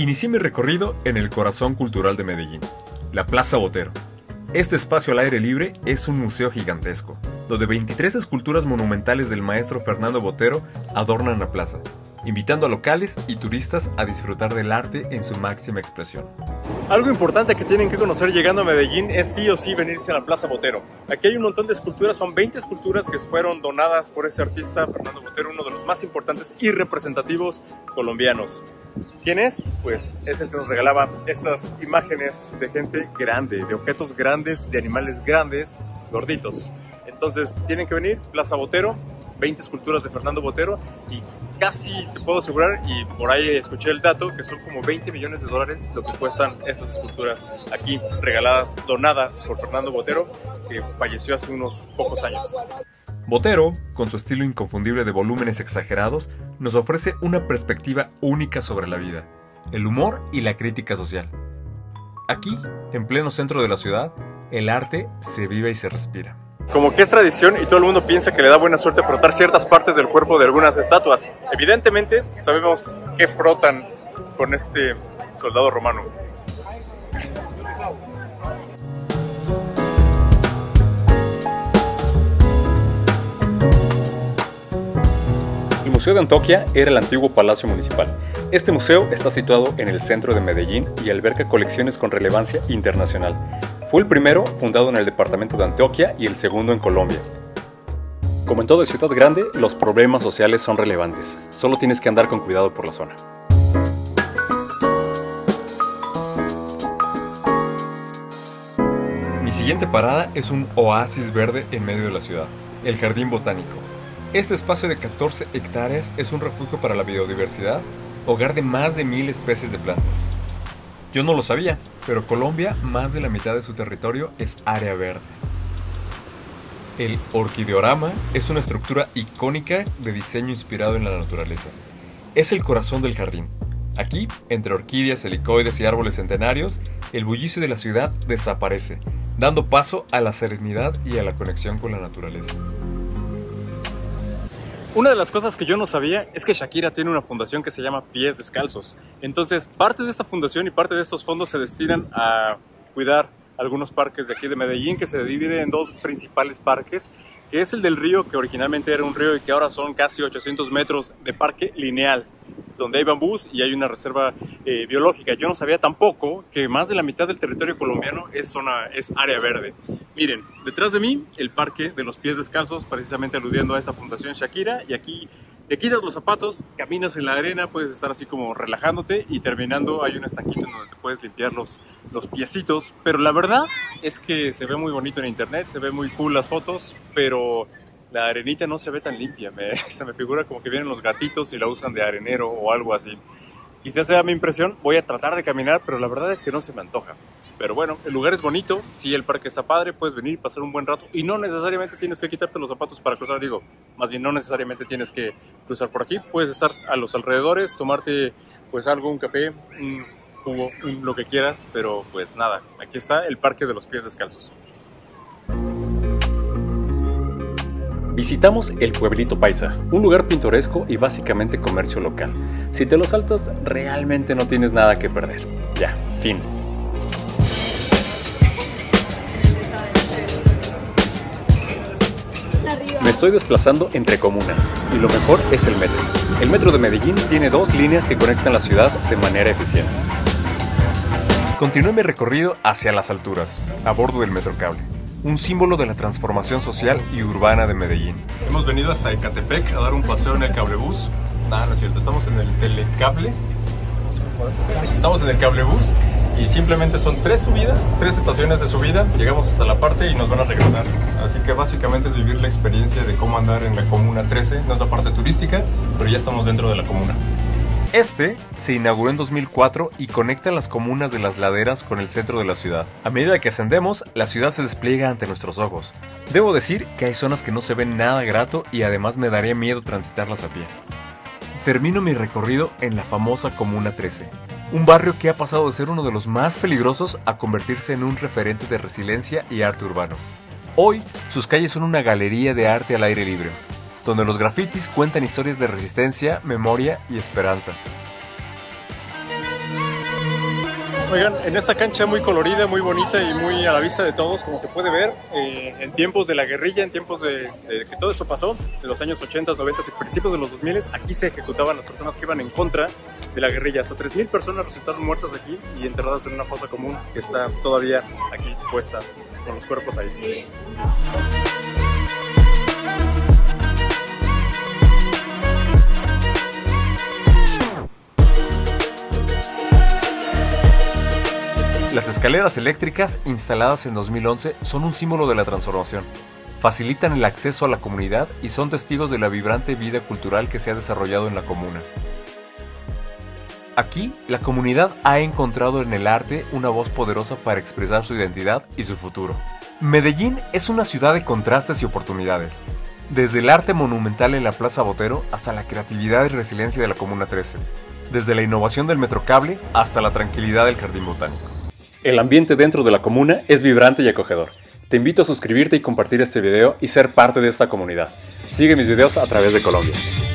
Inicié mi recorrido en el corazón cultural de Medellín, la Plaza Botero. Este espacio al aire libre es un museo gigantesco, donde 23 esculturas monumentales del maestro Fernando Botero adornan la plaza, invitando a locales y turistas a disfrutar del arte en su máxima expresión. Algo importante que tienen que conocer llegando a Medellín es sí o sí venirse a la Plaza Botero. Aquí hay un montón de esculturas, son 20 esculturas que fueron donadas por ese artista Fernando Botero, uno de los más importantes y representativos colombianos. ¿Quién es? Pues es el que nos regalaba estas imágenes de gente grande, de objetos grandes, de animales grandes, gorditos. Entonces tienen que venir, Plaza Botero, 20 esculturas de Fernando Botero y casi te puedo asegurar, y por ahí escuché el dato, que son como 20 millones de dólares lo que cuestan estas esculturas aquí, regaladas, donadas por Fernando Botero, que falleció hace unos pocos años. Botero, con su estilo inconfundible de volúmenes exagerados, nos ofrece una perspectiva única sobre la vida, el humor y la crítica social. Aquí, en pleno centro de la ciudad, el arte se vive y se respira. Como que es tradición y todo el mundo piensa que le da buena suerte frotar ciertas partes del cuerpo de algunas estatuas. Evidentemente, sabemos qué frotan con este soldado romano. El Museo de Antioquia era el antiguo Palacio Municipal. Este museo está situado en el centro de Medellín y alberga colecciones con relevancia internacional. Fue el primero fundado en el departamento de Antioquia y el segundo en Colombia. Como en toda ciudad grande, los problemas sociales son relevantes. Solo tienes que andar con cuidado por la zona. Mi siguiente parada es un oasis verde en medio de la ciudad, el Jardín Botánico. Este espacio de 14 hectáreas es un refugio para la biodiversidad, hogar de más de 1000 especies de plantas. Yo no lo sabía, pero Colombia, más de la mitad de su territorio es área verde. El orquideorama es una estructura icónica de diseño inspirado en la naturaleza. Es el corazón del jardín. Aquí, entre orquídeas, helicoides y árboles centenarios, el bullicio de la ciudad desaparece, dando paso a la serenidad y a la conexión con la naturaleza. Una de las cosas que yo no sabía es que Shakira tiene una fundación que se llama Pies Descalzos. Entonces, parte de esta fundación y parte de estos fondos se destinan a cuidar algunos parques de aquí de Medellín, que se divide en dos principales parques, que es el del río, que originalmente era un río y que ahora son casi 800 metros de parque lineal, donde hay bambús y hay una reserva biológica. Yo no sabía tampoco que más de la mitad del territorio colombiano es área verde. Miren, detrás de mí, el Parque de los Pies Descalzos, precisamente aludiendo a esa fundación Shakira, y aquí te quitas los zapatos, caminas en la arena, puedes estar así como relajándote y terminando hay un estanquito en donde te puedes limpiar los piecitos, pero la verdad es que se ve muy bonito en internet, se ve muy cool las fotos, pero la arenita no se ve tan limpia, se me figura como que vienen los gatitos y la usan de arenero o algo así. Quizás sea mi impresión, voy a tratar de caminar, pero la verdad es que no se me antoja. Pero bueno, el lugar es bonito, sí, el parque está padre, puedes venir, pasar un buen rato y no necesariamente tienes que quitarte los zapatos para cruzar, más bien no necesariamente tienes que cruzar por aquí, puedes estar a los alrededores, tomarte pues algo, un café, un jugo, lo que quieras, pero pues nada, aquí está el Parque de los Pies Descalzos. Visitamos el Pueblito Paisa, un lugar pintoresco y básicamente comercio local. Si te lo saltas, realmente no tienes nada que perder. Ya, fin. Me estoy desplazando entre comunas y lo mejor es el metro. El metro de Medellín tiene 2 líneas que conectan la ciudad de manera eficiente. Continué mi recorrido hacia las alturas, a bordo del Metrocable, un símbolo de la transformación social y urbana de Medellín. Hemos venido hasta Ecatepec a dar un paseo en el cablebús. No es cierto, estamos en el telecable. Estamos en el cablebús y simplemente son 3 estaciones de subida. Llegamos hasta la parte y nos van a regresar. Así que básicamente es vivir la experiencia de cómo andar en la Comuna 13. No es la parte turística, pero ya estamos dentro de la comuna. Este se inauguró en 2004 y conecta las comunas de las laderas con el centro de la ciudad. A medida que ascendemos, la ciudad se despliega ante nuestros ojos. Debo decir que hay zonas que no se ven nada grato y además me daría miedo transitarlas a pie. Termino mi recorrido en la famosa Comuna 13, un barrio que ha pasado de ser uno de los más peligrosos a convertirse en un referente de resiliencia y arte urbano. Hoy, sus calles son una galería de arte al aire libre, donde los grafitis cuentan historias de resistencia, memoria y esperanza. Oigan, en esta cancha muy colorida, muy bonita y muy a la vista de todos, como se puede ver, en tiempos de la guerrilla, en tiempos de que todo esto pasó, en los años 80, 90 y principios de los 2000, aquí se ejecutaban las personas que iban en contra de la guerrilla. Hasta 3000 personas resultaron muertas aquí y enterradas en una fosa común que está todavía aquí puesta con los cuerpos ahí. Las escaleras eléctricas instaladas en 2011 son un símbolo de la transformación. Facilitan el acceso a la comunidad y son testigos de la vibrante vida cultural que se ha desarrollado en la comuna. Aquí, la comunidad ha encontrado en el arte una voz poderosa para expresar su identidad y su futuro. Medellín es una ciudad de contrastes y oportunidades, desde el arte monumental en la Plaza Botero hasta la creatividad y resiliencia de la Comuna 13, desde la innovación del Metrocable hasta la tranquilidad del Jardín Botánico. El ambiente dentro de la comuna es vibrante y acogedor. Te invito a suscribirte y compartir este video y ser parte de esta comunidad. Sigue mis videos a través de Colombia.